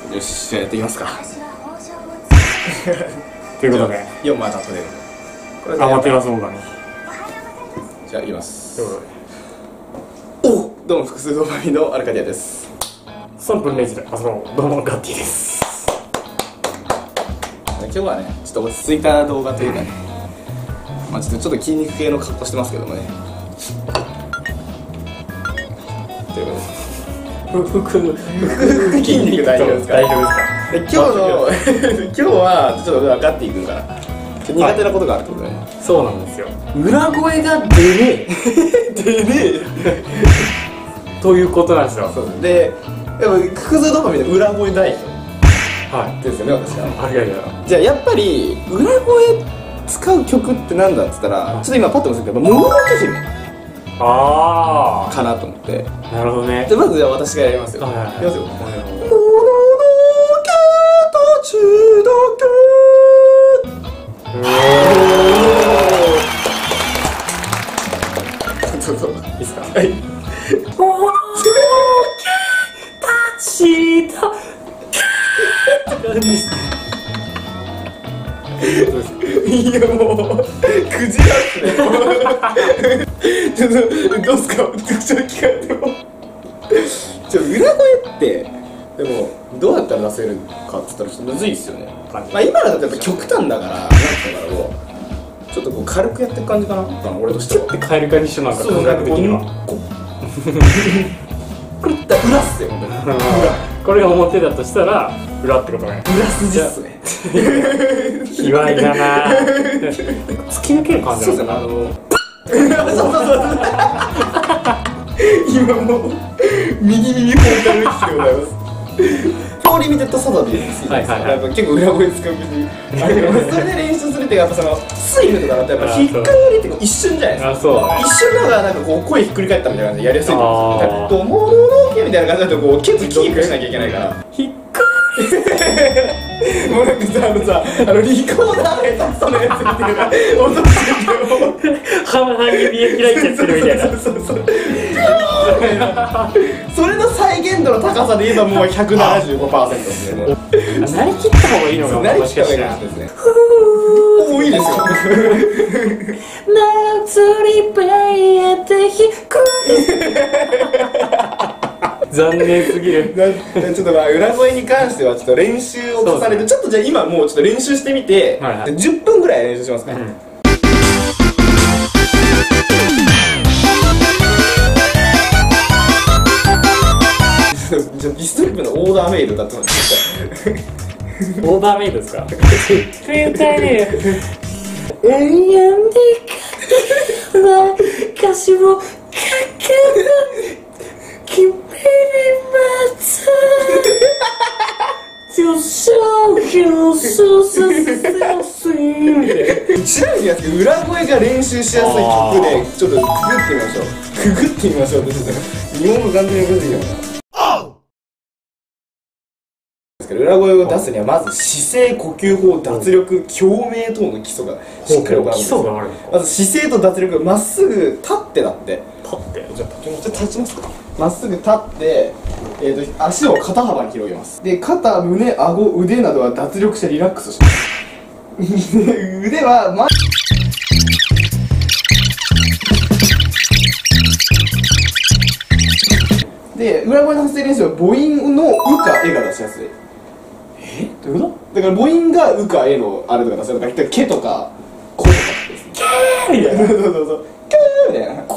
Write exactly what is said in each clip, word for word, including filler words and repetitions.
よし、じゃあやっていきますか。 ということでよんまい当たってる。これでアマテラスオーガニ。 じゃあいきます。 ということでおどうも、複数ドーパミンのアルカディアです。 さんぷんれいじで遊ぼう。どうもガッティです。 今日はね、ちょっと落ち着いた動画というかね、まあちょっとちょっと筋肉系の格好してますけどもね。ということでふふく筋肉大丈夫ですか？ 大丈夫ですか？ で今日の今日はちょっと分かっていくから苦手なことがあるってことね。 そうなんですよ。裏声が出ねえでねということなんですよ。 そうで、やっぱ複数ドーパミンの裏声代表はいですよね、私は。 あ、いやいやじゃあやっぱり裏声使う曲ってなんだっつったら、ちょっと今パッと思いついたけど、もののけ姫あかなと思って。 あ、なるほどね。 じゃあまずじゃあ私がやりますよ。 はいはいはいいきますよ。 はいはいもののけたちだけ。そうそう。 いいですか？ はい。 もののけたちだけって感じですね。 いやもうクジラっすね。ちょっとどうすか、ちょっと聞かれても。ちょっと裏声ってでもどうやったら出せるかっつったらちょっとむずいっすよね。まあ今だとやっぱ極端だからなんだからもうちょっとこう軽くやってる感じかな。俺としては。 ってカエル化にしてなんか感覚的には。 これって裏っすよ。 これが表だとしたら裏ってことね。 裏筋っすね。 卑猥だな。突き抜ける感じそうなの。 ですね、あのそうそうそうそう今もう右耳フォーカル機でございます。フォーリミテッドサタデーです。 はいはいはいやっぱ結構裏声使う口あるけど、それで練習するってやっぱそのスイムとかだとやっぱ引っかかりって一瞬じゃないですか。 あ、そうだね。 一瞬の方がなんかこう声ひっくり返ったみたいな感じでやりやすいと思うんですよ。 あーだからもののけみたいな感じだとこう結構キープしなきゃいけないから。 引っかもうなんかさ、あのさ、あのリコーダーで下手そのやつみたいな音してるよ。 半々指で開いちゃってるみたいな。 そうそうそう。それの再現度の高さで言えばもう ひゃくななじゅうごパーセント ですね。もうなりきった方がいいのか何もしかしたら。 聞かないですね。おー、いいですよ。 夏にべえて引く。残念すぎる。 なちょっとまあ裏声に関してはちょっと練習を重ねて、ちょっとじゃあ今もうちょっと練習してみて、 はいはいじゅっぷんぐらい練習しますね。 うんじゃあディストリップのオーダーメイドだってますオーダーメイドですか？絶対歌えねえよ。永遠にかな歌詞をかける君に待つ上昇表彰させやすいみたいな。 ちなみにですけど裏声が練習しやすい曲でちょっとくぐってみましょう。くぐってみましょうってちょっと日本語完全にむずいよな。裏声を出すにはまず姿勢、呼吸法、脱力、共鳴等の基礎がしっかり行われるんです。 基礎があるのか。 まず姿勢と脱力、まっすぐ立ってだって立ってじゃあ立ちます立ちますか。まっすぐ立って、えー、と足を肩幅に広げます。で肩、胸、顎、腕などは脱力してリラックスします腕は前で裏声の発声練習は母音の「う」か「え」が出しやすい。 え、どういうこだから母音が「う」か「え」のあれとか出せるから「け」とか「こ」とかですね。 と？みたいな。 そうそうそう「け」みたいな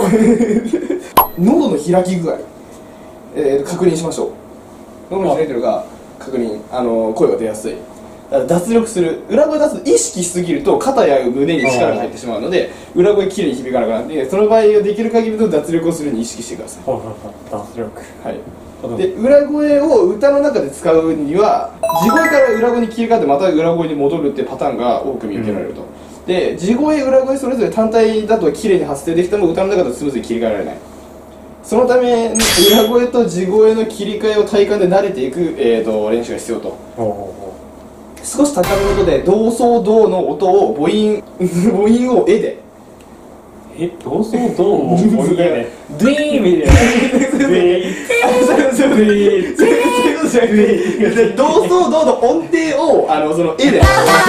喉の開き具合、えー、確認しましょう。喉の開いてるか確認、あのー、声が出やすい。だから脱力する。裏声出すと意識しすぎると肩や胸に力が入ってしまうので裏声きれいに響かなくなって、その場合はできる限りの脱力をするに意識してください。 ほうほうほう、脱力。 はいで裏声を歌の中で使うには地声から裏声に切り替わってまた裏声に戻るってパターンが多く見受けられると、うん、で地声裏声それぞれ単体だと綺麗に発声できても歌の中でスムーズに切り替えられない。そのため裏声と地声の切り替えを体感で慣れていく、えー、と練習が必要と。 ほうほうほ少し高めの音で同奏同の音を母音母音を「え」でう。 え、どうそうどうも音源でドゥイーみたいなドゥイーそういうことじゃなくて、同窓堂の音程をあのその絵で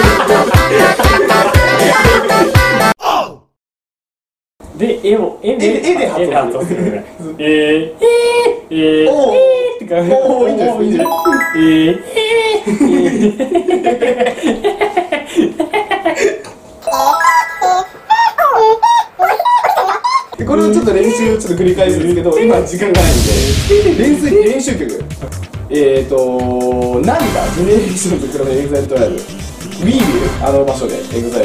で、絵を絵で絵で発音絵で発音するね。えーえーえーおーえーって感じ。 おーいいんじゃないですか、 えーでこれをちょっと練習ちょっと繰り返すんですけど、今時間がないんで練習練習曲、えーとなんだジェネレーションズ黒のエグザイルトライブ、ウィービルあの場所でエグザイル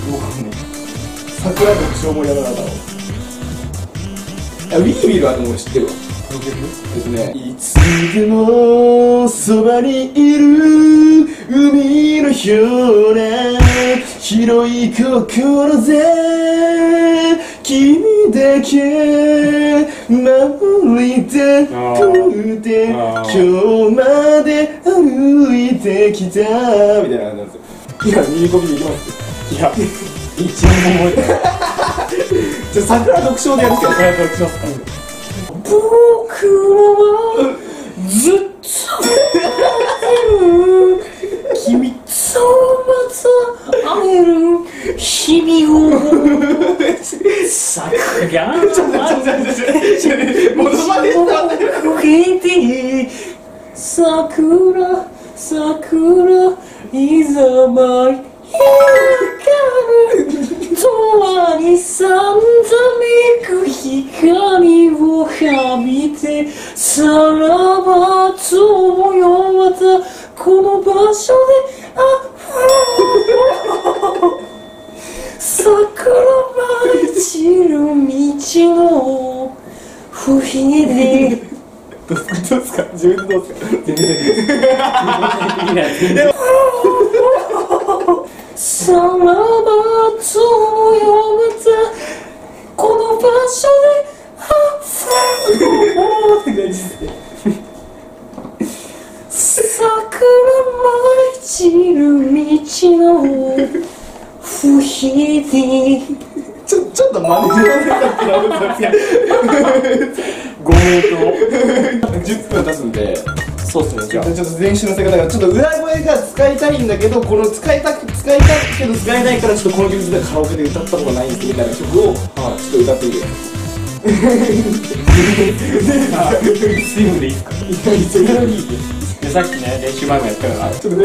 桜特賞盛り上がるの。ウィービルはでも知ってるわ。ですね。いつでもそばにいる海のような広い心で君だけ守りたくて今日まで歩いてきたみたいな感じなんですよ。今右コピでいきます。 いや、一応も覚えてない。 じゃあ桜読書でやるっけど、桜読書僕はずっと待ってる君とまた会える日々を桜がちょっとちょっとちょっとものまねて桜桜いざまい永遠にさんざめく光を浴びてさらばとよまたこの場所であ桜舞い散る道の不思議でどうすかどうすか自分でどうすか全然さらばとよまたこの場所であっって感じですね。桜舞い散る道の不思議ちょちょっと真似してなかったらごめんとじゅっぷん経つんで、 そうっすね。じゃあちょっと練習のせ方がちょっと裏声が使いたいんだけど、この使いたく使いたいけど使えないからちょっとこの曲でカラオケで歌ったことないんですみたいな曲を、はい、ちょっと歌ってみてください。 スイングでいいっすか？でさっきね練習前もやったからちょっと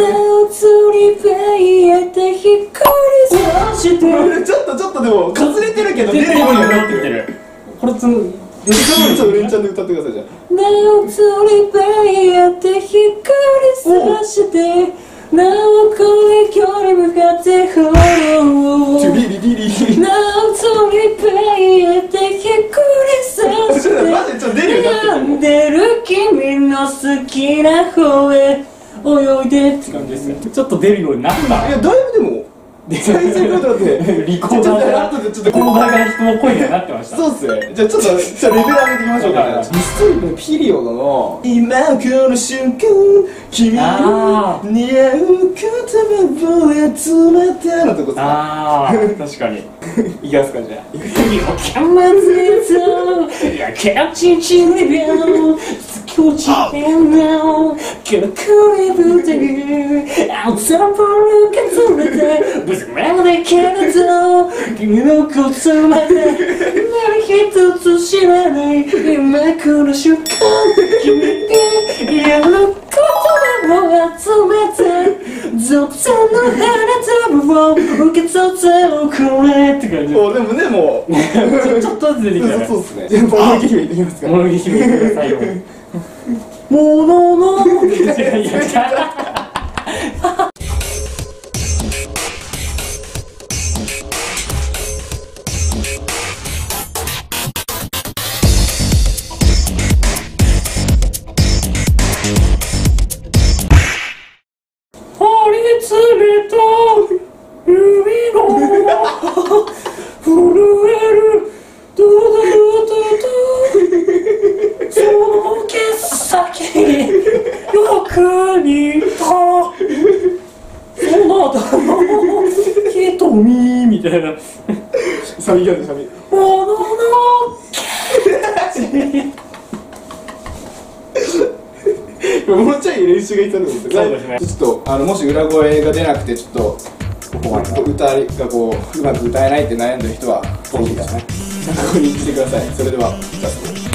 ちょっとちょっとでもかすれてるけど出るようにはなってる。 これつんちょっとレンチャンで歌ってください。じゃあなおつりべやって光さしてなおこれ距離向かってほろリリリリなおつりべやって光さしてマジでちょっと出るようになってる。 悩んでる君の好きな方へ泳いでって感じですね。ちょっと出るようになったいやだいぶでも最初のことでリコーダーがちょっとちょっとリコーダーが人の声にはなってました。 そうっすね。じゃあちょっとじゃあレベル上げていきましょうか。ミストリープのピリオドの今この瞬間君に似合う言葉を集めてのとこさ。 ああ確かに。いきますかじゃあ。よかまずとやかちちりびょ少しでもくるくるぶて青空ボールがずれてぶつまでけれど君のことまで何一つ知らない今この瞬間君がやることでも集めて俗世の花束を受け取っておくれって感じ。 もうでもねもうちょっとずつ出てきたね。 そうっすね。じゃあもののけ姫いってきますか。 もののけ姫いってくださいよ。もののけ姫いや張り詰めた指の震えるドゥドゥドゥドゥその毛先によく似たそなたの瞳みたいなサビがあるサビ。 おがいたんですよ。 そうですね。 ちょっとあのもし裏声が出なくてちょっとここまで歌がこううまく歌えないって悩んでる人はぜひですねここに来てください。それではラスト